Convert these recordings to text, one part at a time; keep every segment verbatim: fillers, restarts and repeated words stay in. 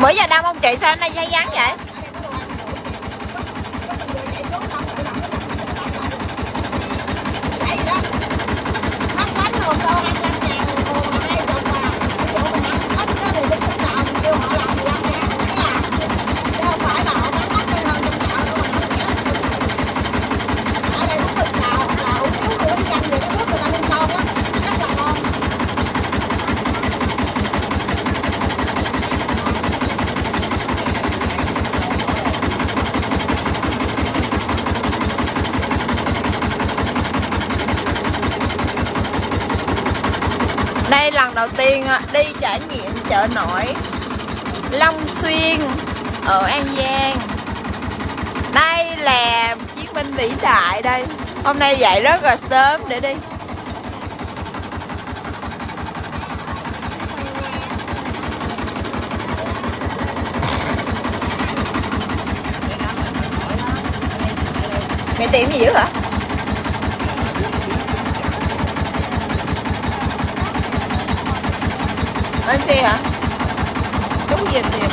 Bữa giờ đông không chị, sao hôm nay dây vắng vậy? Đây lần đầu tiên đi trải nghiệm chợ nổi Long Xuyên ở An Giang. Đây là chiến binh vĩ đại đây. Hôm nay dậy rất là sớm để đi. Mẹ tìm gì dữ hả? Anh xe hả? Đúng gì kìa.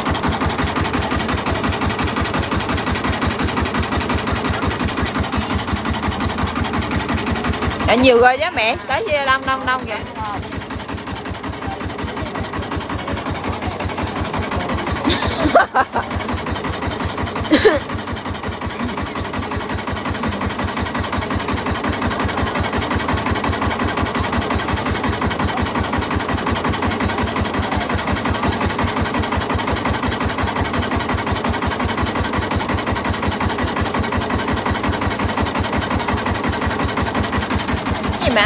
Đã nhiều rồi chứ mẹ, tới chia đông đông đông kìa. Mà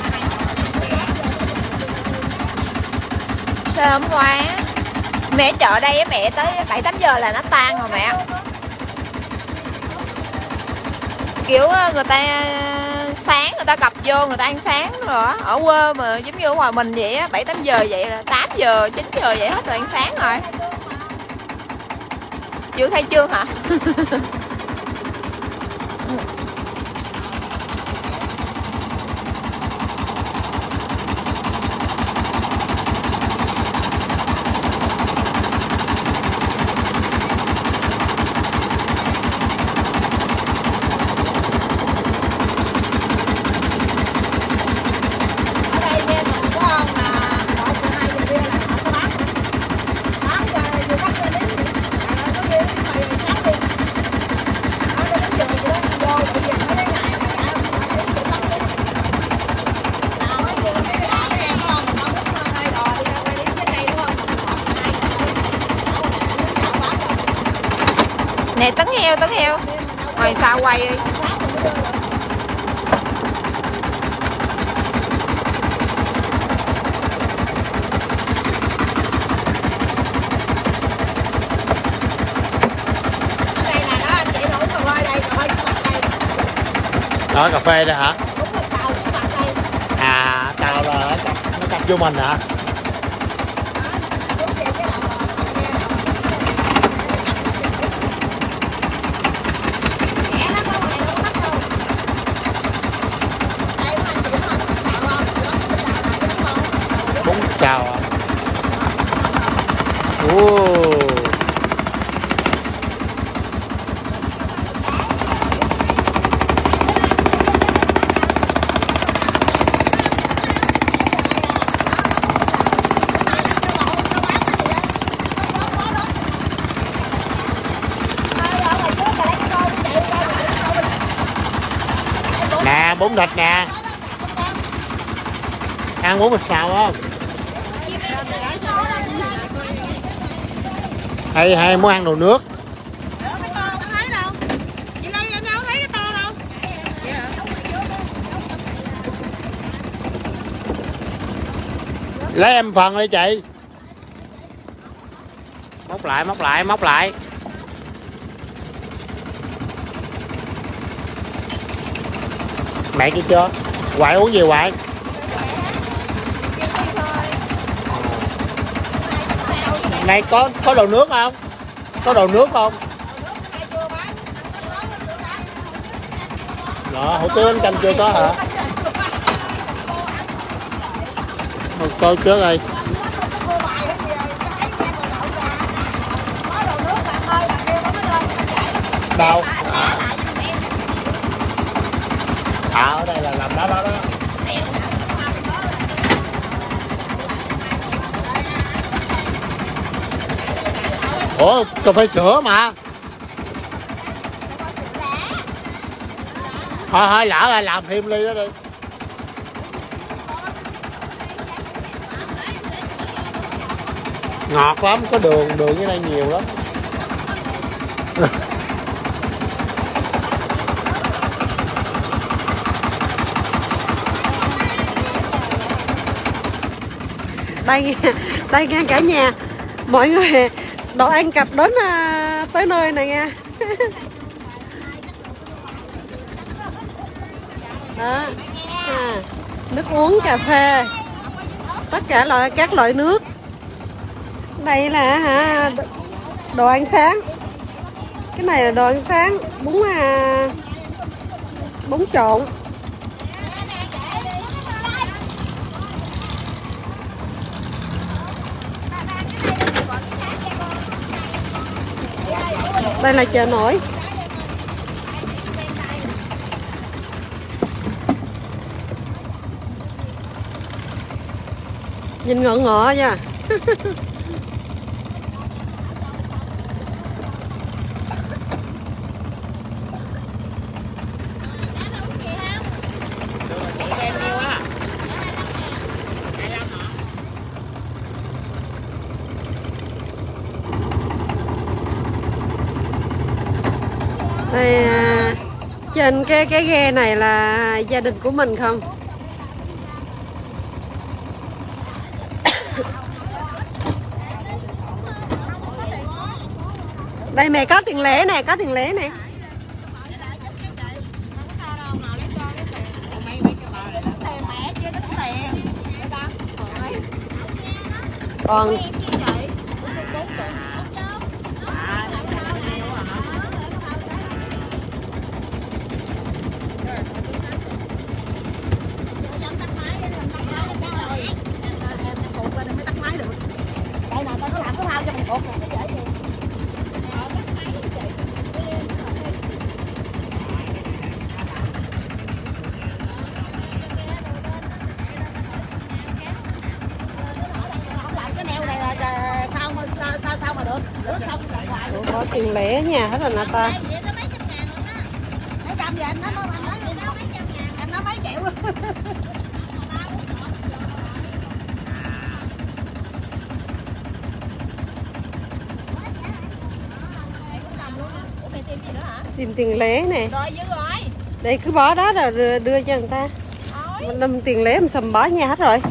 sớm quá. Mẹ chợ đây á mẹ, tới bảy tám giờ là nó tan rồi mẹ. Kiểu người ta sáng người ta cập vô người ta ăn sáng rồi á. Ở quê mà giống như ở ngoài mình vậy á, bảy tám giờ vậy là tám giờ chín giờ vậy hết rồi ăn sáng rồi. Chưa khai trương hả? Nè tấn heo, tấn heo. Ngoài sao quay đi. Đó cà phê đây hả? À tàu là nó cặp vô mình hả? Chào ạ. Wow. Nè bún thịt nè. Ăn bún thịt xào không? Hay hay muốn ăn đồ nước. Lấy em phần đi chị. Móc lại, móc lại, móc lại. Mẹ kia chưa? Hoài uống gì Hoài? Này có có đồ nước không? Có đồ nước không? Đó, hủ tiếu bánh canh chưa có hả? Một tô trước đây. Đâu? À, ở đây là làm đó đó đó. Ủa, cà phê sữa mà. Thôi thôi lỡ rồi làm thêm ly đó đi. Ngọt lắm, có đường, đường ở đây nhiều lắm. Đây nghe, đây nghe cả nhà. Mọi người đồ ăn cập đến à, tới nơi này nha. Đó. À, nước uống, cà phê, tất cả loại các loại nước. Đây là hả, đồ ăn sáng. Cái này là đồ ăn sáng, bún à, bún trộn. Đây là chợ nổi. Nhìn ngọ ngọ nha. Đây, à, trên cái cái ghe này là gia đình của mình không? Đây mẹ có tiền lẻ nè, có tiền lẻ nè. Còn có tiền lẻ nhà hết rồi nè ta. Tìm tiền lẻ nè. Đây cứ bỏ đó rồi đưa, đưa cho người ta. Mình tiền lẻ mình sầm bỏ nhà hết rồi.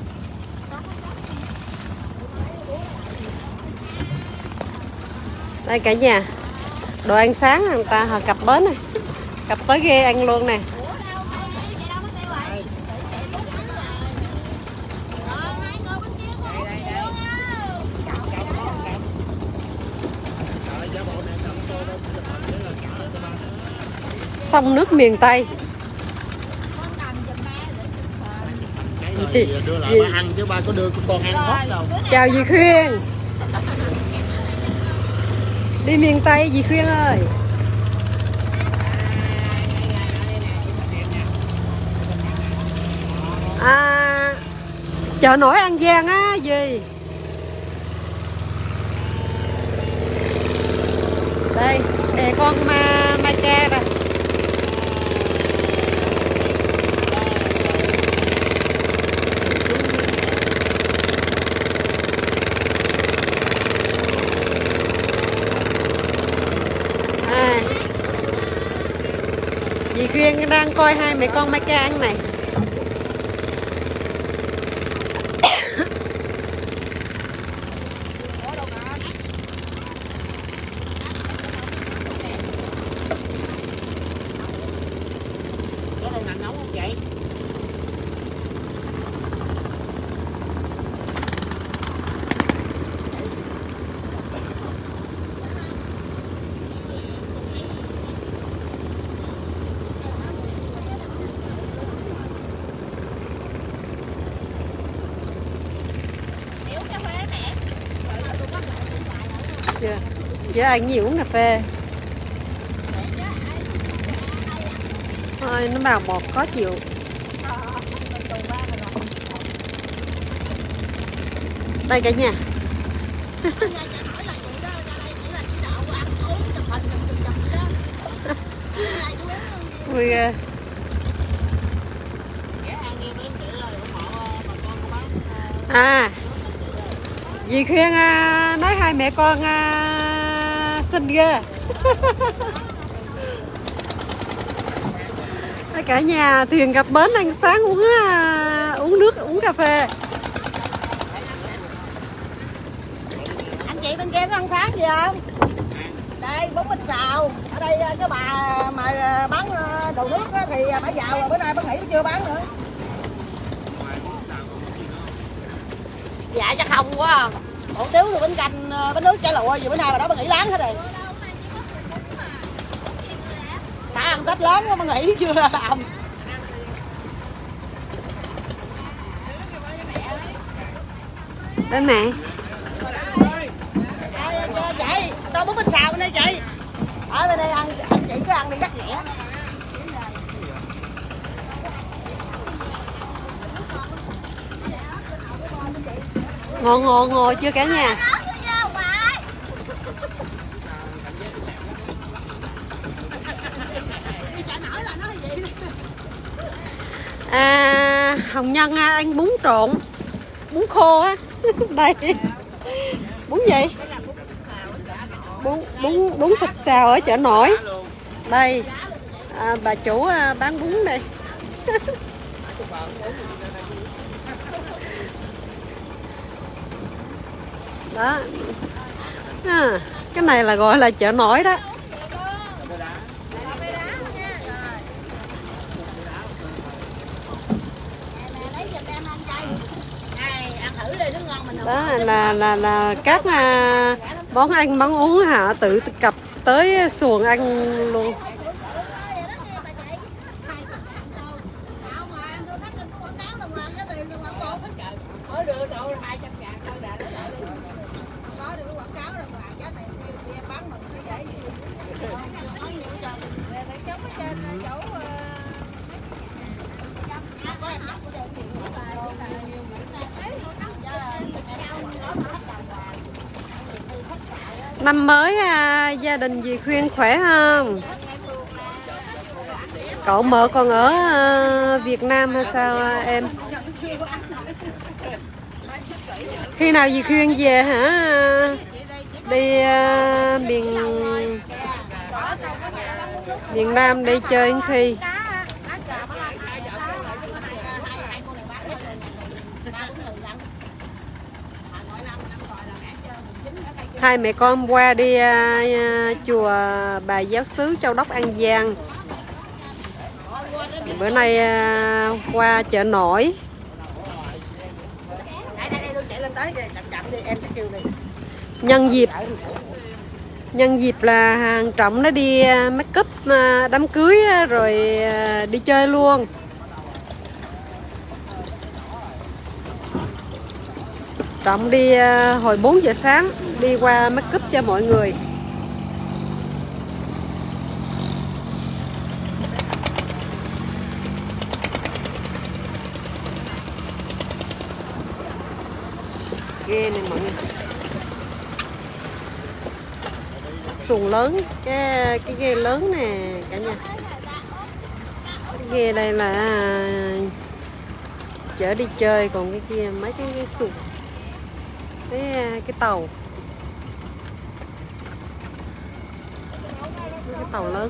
Đây cả nhà, đồ ăn sáng người ta họ cặp bến này, cặp tới ghe ăn luôn nè. Sông nước miền Tây. Đưa lại ba ăn chứ ba có đưa con ăn hết đâu. Chào dì Khuyên. Đi miền Tây dì Khuyên ơi. À, chợ nổi An Giang á dì. Đây, để con ma mai ca rồi. À, dì Khuyên đang coi hai mẹ con mai ca ăn này. Chưa, chưa ăn nhiều uống cà phê. ơi, nó bào bột khó chịu. Đây cả nhà. Vui ghê. À, dì Khuyên à, nói hai mẹ con à, xinh ghê. Cả nhà thuyền gặp bến ăn sáng uống à, uống nước uống cà phê. Anh chị bên kia có ăn sáng gì không? Đây bún bánh xào. Ở đây cái bà mà bán đồ nước thì bà giàu rồi, bữa nay bà nghỉ chưa bán nữa. Dạ chắc không quá à. Hủ tiếu rồi bánh canh, bánh nước chả lụa gì bữa nay bà đó bà nghỉ láng hết rồi. Đã ăn Tết lớn quá bà nghỉ chưa làm. Đây mẹ. Chị, tôi bún bánh xào bên đây chị. Ở bên đây ăn, anh chị cứ ăn đi cắt nhẹ. Ngon ngon ngon chưa cả nhà? À, Hồng Nhân ăn bún trộn, bún khô á. Đây. Bún gì? Bún bún bún thịt xào ở chợ nổi. Đây. À, bà chủ à, bán bún đây. Đó. À, cái này là gọi là chợ nổi đó. Đó là là là các à, món ăn món uống hả, tự cập tới xuồng ăn luôn. Năm mới à, gia đình dì Khuyên khỏe không? Cậu mợ còn ở à, Việt Nam hay sao à, em? Khi nào dì Khuyên về hả? Đi à, miền miền Nam đi chơi đến khi? Hai mẹ con qua đi uh, chùa Bà Giáo xứ Châu Đốc An Giang. Bữa nay uh, qua chợ nổi. Nhân dịp nhân dịp là hàng Trọng nó đi make up uh, đám cưới uh, rồi uh, đi chơi luôn. Trọng đi uh, hồi bốn giờ sáng đi qua make up cho mọi người. Ghe này mọi người. Xuồng lớn, cái cái ghe lớn nè cả nhà. Cái ghe đây là chở đi chơi, còn cái kia mấy cái, cái xuồng. Cái, cái tàu cái tàu lớn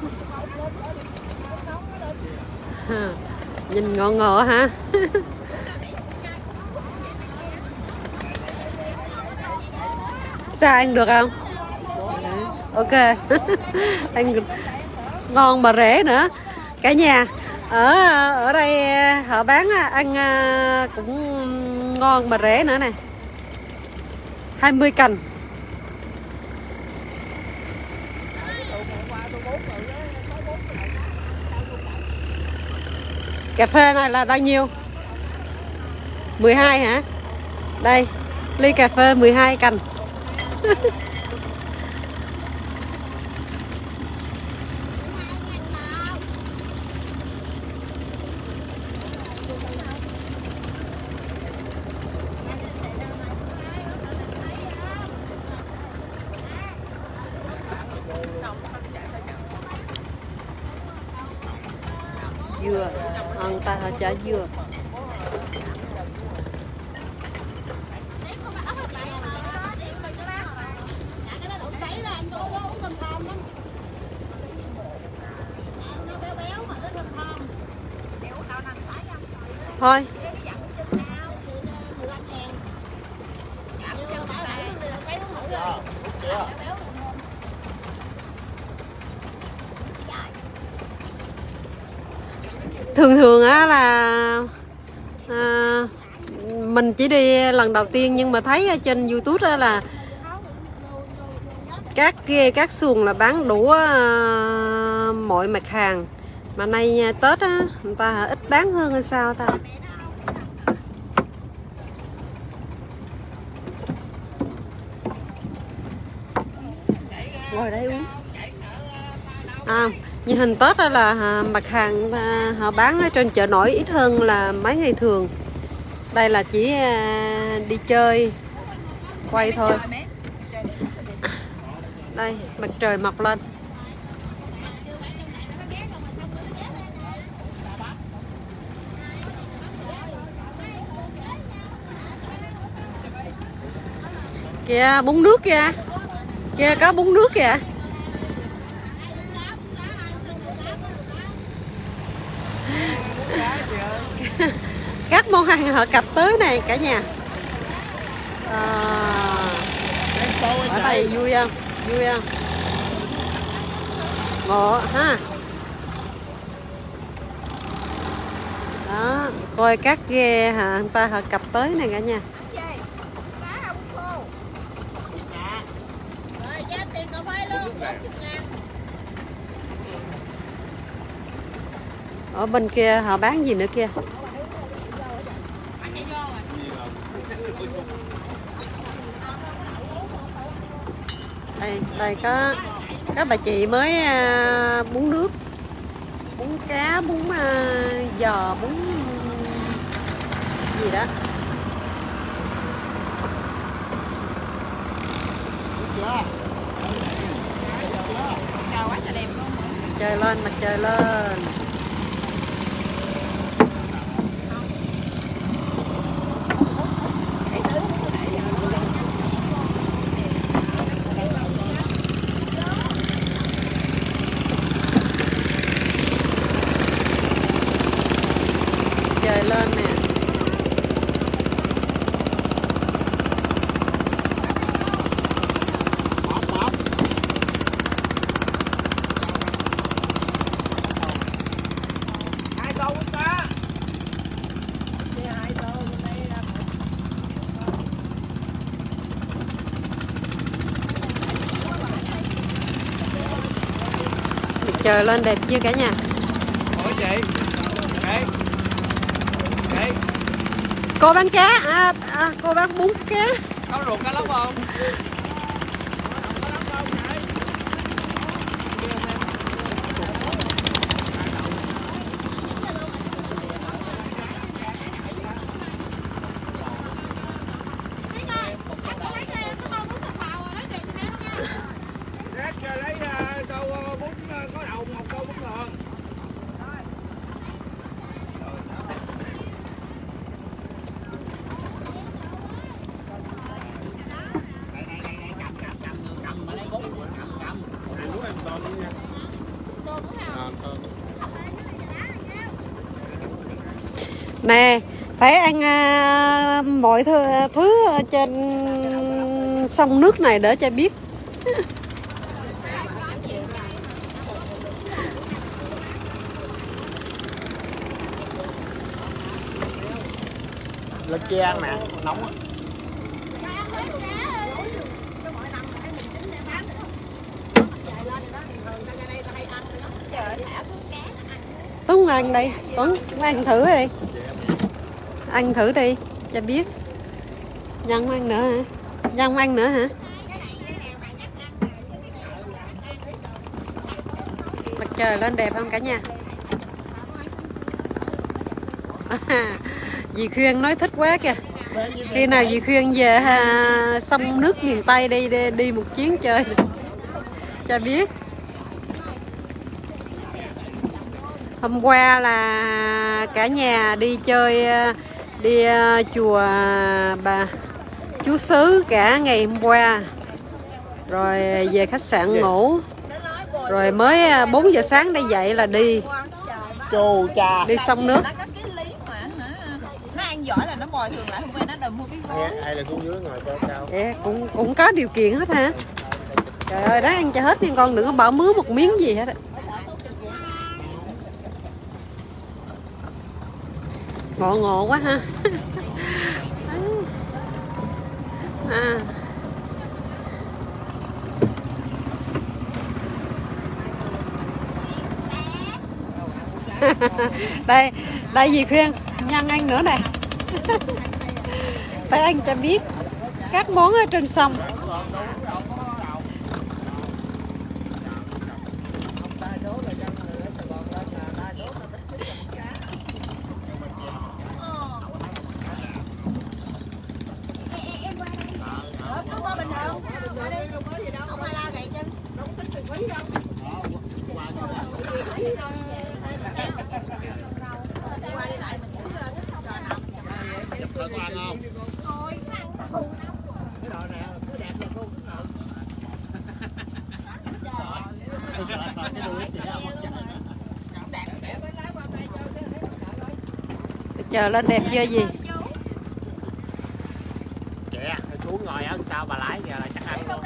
ha, nhìn ngọ ngọ hả. Sao ăn được không? Ok. Ăn ngon mà rẻ nữa cả nhà. Ở ở đây họ bán ăn cũng ngon mà rẻ nữa nè. hai mươi cành. Cà phê này là bao nhiêu? mười hai hả? Đây, ly cà phê mười hai cành. dừa, à, người ta họ chả dừa. Thôi thường thường á là à, mình chỉ đi lần đầu tiên, nhưng mà thấy ở trên YouTube đó là các các xuồng là bán đủ uh, mọi mặt hàng, mà nay Tết á người ta ít bán hơn hay sao ta. Ngồi đây uống. À, như hình Tết đó là mặt hàng họ bán ở trên chợ nổi ít hơn là mấy ngày thường. Đây là chỉ đi chơi quay thôi. Đây mặt trời mọc lên. Kìa bún nước kìa. Kìa có bún nước kìa. Các món ăn họ cập tới này cả nhà. À, ở đây vui không? Vui không? Ngộ ha. Đó, coi các ghe hả, người ta họ cập tới này cả nhà. Ở bên kia họ bán gì nữa kia? Đây, đây có các bà chị mới uh, bún nước, bún cá, bún uh, giò, bún gì đó. Mặt trời lên, mặt trời lên. Trời lên nè. Hai tô con cá. Mặt trời lên đẹp chưa cả nhà? Ủa chị. Đây. Đây. Cô bán cá, à, à, cô bán bún cá. Có ruột cá lóc không? Lấy tô bún có đậu, một tô bún lợn. Nè, phải ăn à, mọi thứ, thứ trên sông nước này để cho biết. Lên kia ăn nè, nóng á. Tuấn ăn đây, Tuấn ăn thử đi. Ăn thử đi, cho biết. Nhân ăn nữa hả? Nhân ăn nữa hả? Mặt trời lên đẹp không cả nhà? À, dì Khuyên nói thích quá kìa. Khi nào dì Khuyên về ha, sông nước miền Tây đi, đi đi một chuyến chơi cho biết. Hôm qua là cả nhà đi chơi, đi chùa bà Chúa Xứ cả ngày hôm qua. Rồi về khách sạn ngủ. Rồi mới bốn giờ sáng đây dậy là đi. Chù cha. Đi sông nước. Nó ăn giỏi là nó bồi thường lại, hôm qua nó đừng mua cái gối. Ai là xuống dưới ngồi cho cao. Yeah, cũng cũng có điều kiện hết hả? Trời ơi, đó ăn cho hết nha con, đừng có bỏ mứa một miếng gì hết. Ngộ ngộ quá ha. À. Đây, đây gì khuyên nhân anh nữa này. Phải anh cho biết các món ở trên sông. Chờ lên đẹp chưa gì? Chị à, xuống ngồi ở sao bà lái giờ là chắc ăn luôn.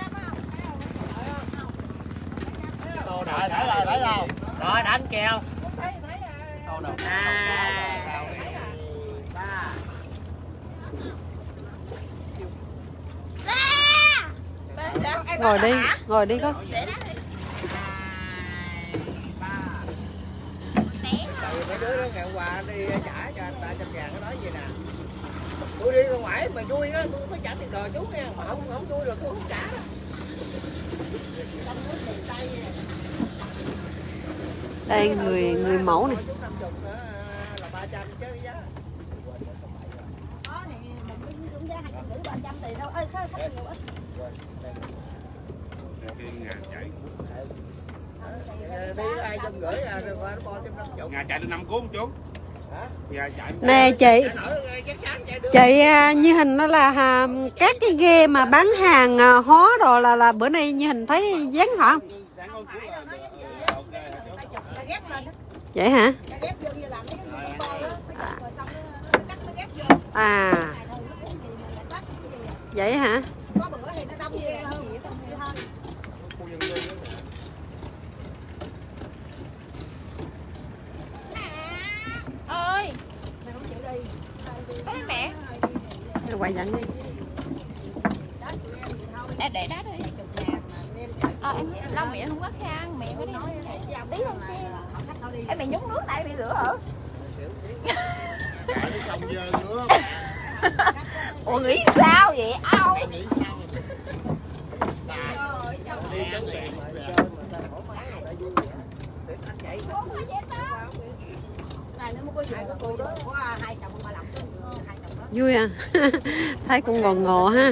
Rồi, để rồi, để rồi. Rồi, đánh keo. Ngồi đi, ngồi đi con. Mấy đứa đó ngày hôm qua đi trả cho anh ba trăm ngàn, nó nói gì nè: tôi đi ra ngoài mà vui á, tôi phải trả tiền đò chú nha, mà không không vui là tôi không trả. Đây người người mẫu này. Là ba trăm chứ giá. Đó thì mình cũng giá hai trăm rưỡi ba trăm tiền đâu. Ơi khách khách nhiều ít. Đi hai trăm rưỡi à, rồi nó bo thêm năm chục. Nhà chạy được năm cuốn chú. Hả? Nhà chạy. Nè chị, chị như hình nó là à, các cái ghe mà bán hàng à, hóa đồ là là bữa nay như hình thấy dán hả không? Vậy hả? À. Vậy hả? Ơi, thấy mẹ. Quay dẫn đi. Để để đá đi. Ờ em lau miệng không có khăn, mẹ có đi tí lên xe. Em mày nhúng nước đây bị rửa hả? Ủa nghĩ sao vậy? Ao. Vui à. Thấy cũng ngọt ngọt ha.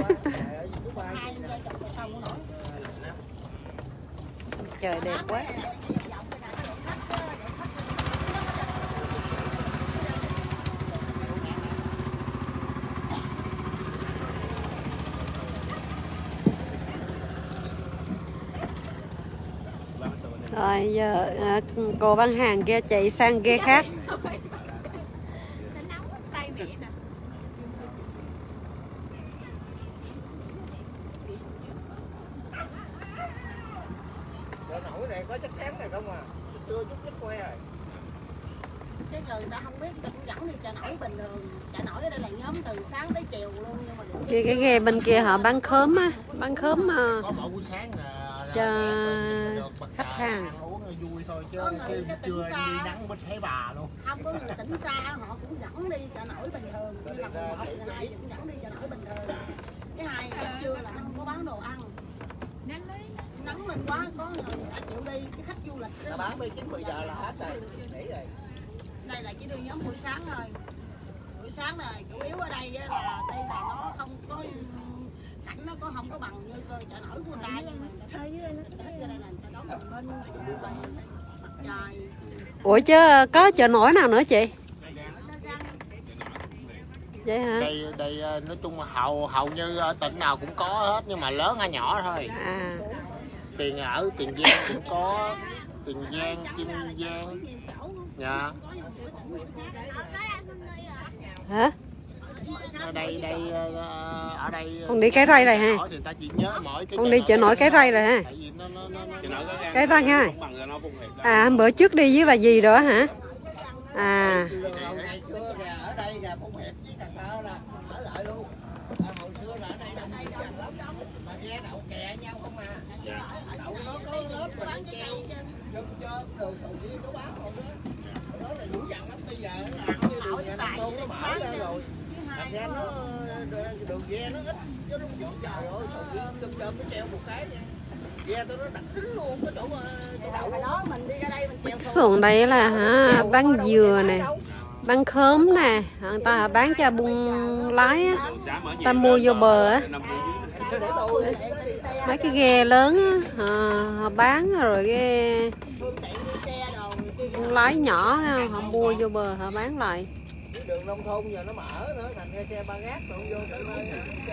Trời đẹp quá. Rồi giờ à, cô bán hàng kia chạy sang ghe khác. Nổi này có chất kháng này không à? Chưa chút chất que rồi. Cái người ta không biết, ta cũng dẫn đi chợ nổi bình thường. Chợ nổi ở đây là nhóm từ sáng tới chiều luôn, nhưng mà Cái, cái ghe bên kia họ bán khóm á, bán khóm uh, Có mỗi buổi sáng là cho khách hàng. Ăn uống vui thôi chứ chưa đi nắng mới thấy bà luôn. không có người tỉnh xa họ cũng dẫn đi chợ nổi bình thường, như là một ngày hai cũng dẫn đi chợ nổi bình thường. Cái hai trưa là nó không có bán đồ ăn. Nắng đấy, nắng lên quá có người ta chịu đi, cái khách du lịch Là bán tới chín mười giờ là hết rồi, nghỉ rồi. Đây là chỉ đưa nhóm buổi sáng thôi. Buổi sáng là chủ yếu ở đây là đây là nó không có cảnh, nó có không có bằng như chợ nổi của người ta, nhưng mà thấy dưới đây nó thích ra đây là người ta đón bình minh, mặt trời Ủa chứ có chợ nổi nào nữa chị? Vậy hả? Đây đây nói chung là hầu hầu như tỉnh nào cũng có hết, nhưng mà lớn hay nhỏ thôi. À. Tiền ở Tiền Giang cũng có, Tiền Giang, Kiên Giang. Dạ. Hả? Ở đây đây ở đây. Con đi Cái Rây rồi ha. Thì ta chỉ nhớ mỗi cái Con đi chợ nổi Cái Rây rồi ha. Cái Răng ha. À bữa trước đi với bà gì đó hả? À. Ngày xưa là ở đây là Phụng Hiệp với Cần Thơ là ở lại luôn. Hồi xưa là ở đây đông người dần lắm, mà ghe đậu kè nhau không à. Đậu nó có lớp mà nó treo chôm chôm đồ sầu riêng nó bán không đó. Đó là dữ dằn lắm, bây giờ là như đường nhà Nam Tôn nó mở ra rồi. Thành ra nó đường ghe nó ít chứ lúc trước trời ơi sầu riêng chôm chôm nó treo một cái nha. Ghe tôi nó đặt đứng luôn cái chỗ chỗ đậu đó mình đi ra đây mình treo. Xuồng đây là hả, bán dừa nè, bán khóm nè, người ta bán cho buôn lái á, ta mua vô bờ á, mấy cái ghe lớn á, họ bán rồi cái buôn lái nhỏ họ mua vô bờ họ bán lại. Đường nông thôn giờ nó mở nữa, thành ra xe ba gác rồi vô tới nơi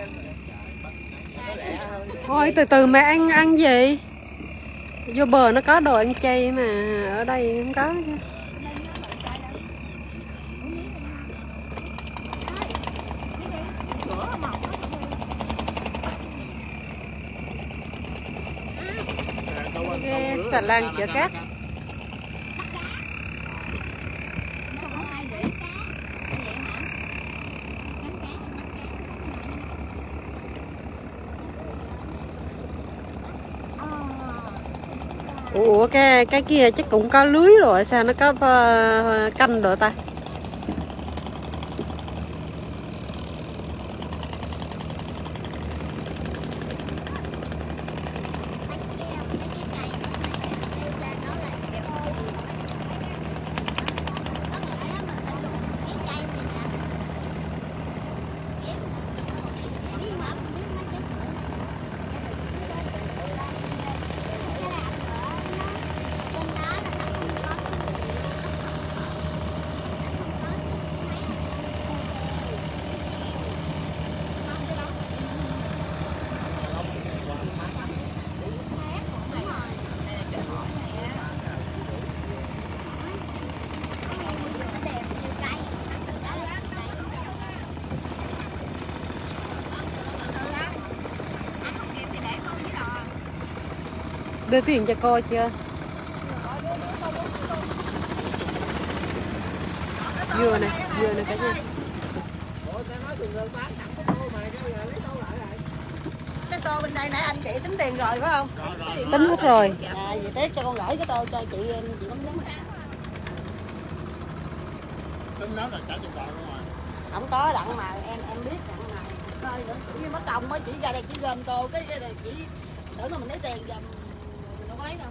thôi từ từ mẹ ăn ăn gì vô bờ nó có đồ ăn chay mà ở đây không có chứ. Cái xà lan chợ cát. Ủa cái cái kia chắc cũng có lưới rồi, sao nó có uh, canh được ta? Đưa tiền cho cô chưa? Dừa này, dừa này cả nhà. Cái tô bên đây nãy anh chị tính tiền rồi phải không? Tính hết rồi. À, vậy Tết cho con gửi cái tô cho chị chị không giống này. Tính đó là trả tiền rồi đúng rồi. Không có đặng mà em em biết đặng mà. Coi nữa, như mất công mới chỉ ra đây chỉ gom tô cái này chỉ tưởng là mình lấy tiền dùm mình đâu có lấy đâu.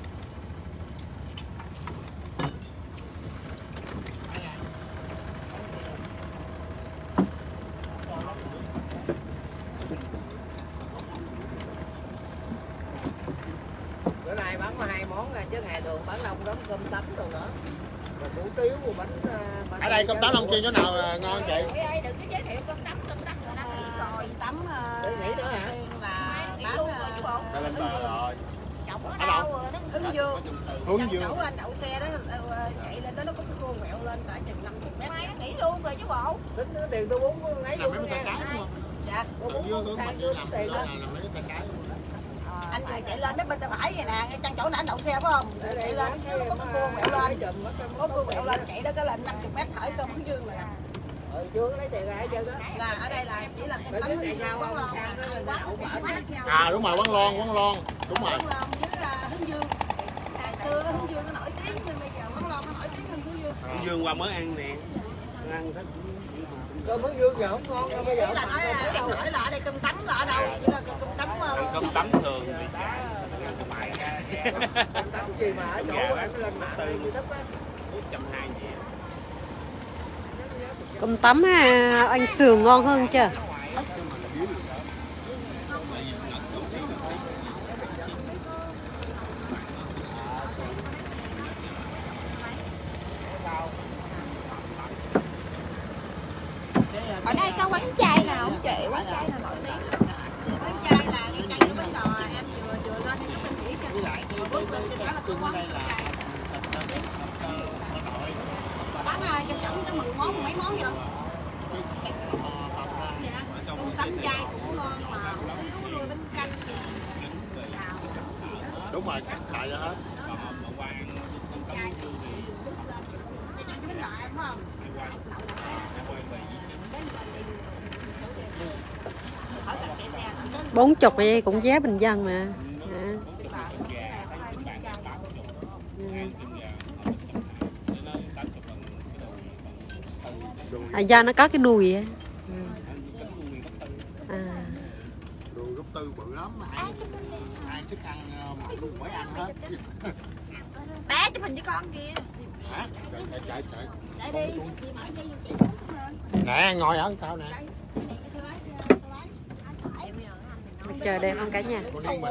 Bữa nay bán có hai món chứ ngày thường bán đông lắm, cơm tấm rồi nữa. Rồi củ tiếu của bánh, bánh ở đây cơm tấm ông chiên chỗ nào ngon chị? Đừng có giới thiệu cơm tấm, cơm tấm rồi đó. Tấm nghĩ nữa hả? Là bán đã lên bờ rồi. chọc ở đâu rồi nó hướng dương. Hướng dương. Chỗ anh đậu xe đó chạy lên đó nó có cái cua quẹo lên cả chừng năm mươi mét. Mai nó nghỉ luôn rồi chứ bộ. Tính tiền tôi bốn ấy luôn đó nghe. Dạ. Tôi bốn sang dương tiền đó. Anh vừa chạy lên mấy bên tay phải vậy nè, chăng chỗ nãy anh đậu xe phải không? Chạy lên nó có cái cua quẹo lên. Có cua quẹo lên chạy đó cái lên năm mươi mét thở cơm hướng dương rồi. Ừ, chưa lấy tiền ra hết trơn đó. Là ở đây là chỉ là cái tấm hướng dương quán lon. À đúng rồi, quán lon, quán lon. Đúng rồi. Quán lon với hướng dương. Ngày xưa hướng dương nó nổi tiếng nhưng bây giờ quán lon nó nổi tiếng hơn hướng dương. Hướng dương qua mới ăn nè. Ăn thích. Cơm hướng dương giờ không ngon đâu bây giờ. Là nói là đâu hỏi là ở đây cơm tấm là ở đâu? Chỉ là cơm tấm mà. Cơm tấm thường thì cơm tấm gì mà ở chỗ anh lên mạng đây như thấp á. bốn trăm hai mươi vậy. Cơm tấm ha, anh sườn ngon hơn chưa? Ở đây có quán chay nào không chị? Quán chay nào nổi tiếng? Quán chay là cái chay bánh đò em vừa vừa lên thì nó chỉ cho bước lên thì đó là cái quán chay. Bán trong trọng có mười món mấy món vậy không? Dạ. Tấm chay cũng ngon mà thiếu nuôi bánh canh. Đúng rồi, cắt xài ra hết. Bốn chục vậy cũng giá bình dân mà. À, do nó có cái đùi á. À. Đùi gấp tư bự lắm, ai, ai thích ăn mới ăn hết. Bé chụp hình với con kia. Hả? Chạy chạy chạy. Chạy đi. Nè ngồi ở tao nè. Trời đẹp không cả nhà.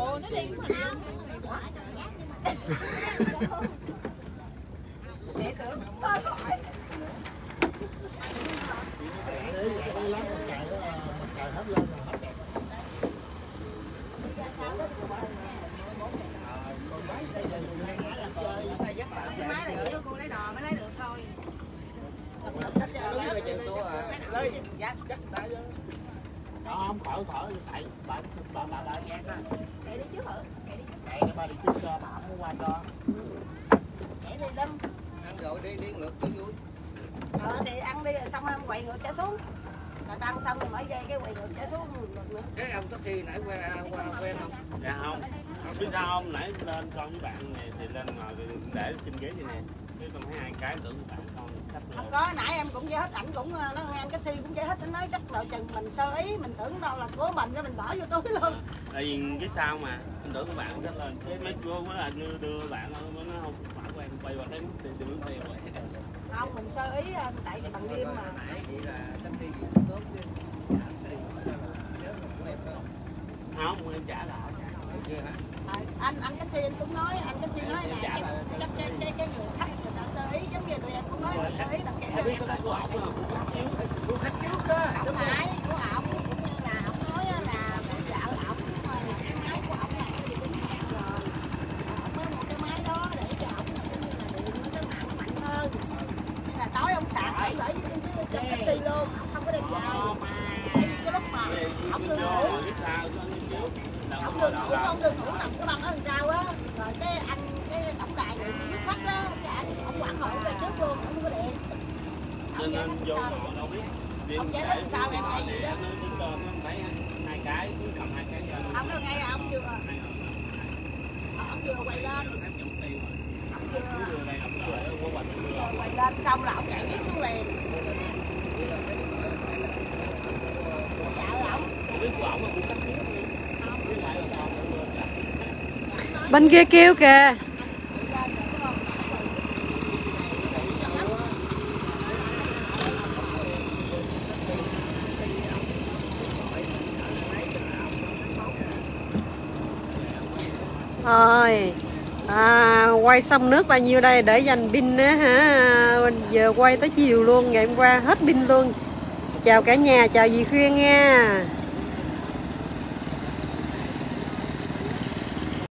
Cái máy này cho cô lấy đò mới lấy được thôi. Đó không thở thở tại bà bà bà bà nghe đó. Kệ đi trước hả? Kệ đi trước. Kệ ba đi trước cho bà không qua cho. Kệ đi Lâm. Ăn rồi đi đi ngược cho vui. Ờ thì ăn đi rồi xong em quay ngược trở xuống. Rồi ăn xong rồi mở dây cái quay ngược trở xuống. Cái ông có khi nãy quen quen không? Dạ không. Biết sao không? Nãy lên con với bạn này thì lên ngồi để trên ghế vậy nè. Cái con thấy hai cái tưởng bạn con sách rồi. Không có, nãy em cũng chơi hết, ảnh cũng nó nghe anh cái si cũng chơi hết, nó nói chắc đội chừng mình sơ ý, mình tưởng đâu là của mình cái mình bỏ vô túi luôn. Tại vì cái sao mà anh tưởng của bạn sách lên cái mấy cô mới là đưa, đưa bạn nó không phải của em quay qua thấy tiền tiền tiền rồi. Không, mình sơ ý tại vì bằng đêm mà. Nãy vậy là taxi gì tốt chứ. Không, em trả lại. À, anh anh cái si anh cũng nói, anh cái si nói nè, chắc cái cái cái người khách người ta sơ ý giống như tụi em cũng nói người sơ ý là cái Biết cái của ổng không? Của khách trước đó. không phải của ổng cũng như là ổng nói là con vợ ổng cái máy của ổng là cái gì cũng khác rồi, ổng mới một cái máy đó để cho ổng là cũng như là điện nó mạnh mạnh hơn, nên là tối ông sạc ổng gửi cho cái si luôn, ổng không có đem về cái lúc mà ổng đưa ngủ ổng đưa ngủ không đưa ngủ nằm cái băng đó làm sao á, rồi cái anh cái tổng đài người dứt khoát đó cái anh ổng quản hộ về trước luôn, ổng không có điện. Nên nên vô họ đâu biết. Ông giải thích sao em hay gì đó. Nó đứng lên nó thấy hai cái, cầm hai cái lên. Ông nói ngay ông vừa ông vừa quay lên. Ông vừa vừa quay lên xong là ông chạy biết xuống liền. Vợ ổng. Bên kia kêu kìa. Rồi à, quay xong nước bao nhiêu đây để dành pin á hả, giờ quay tới chiều luôn, ngày hôm qua hết pin luôn. Chào cả nhà, chào dì Khuyên nha.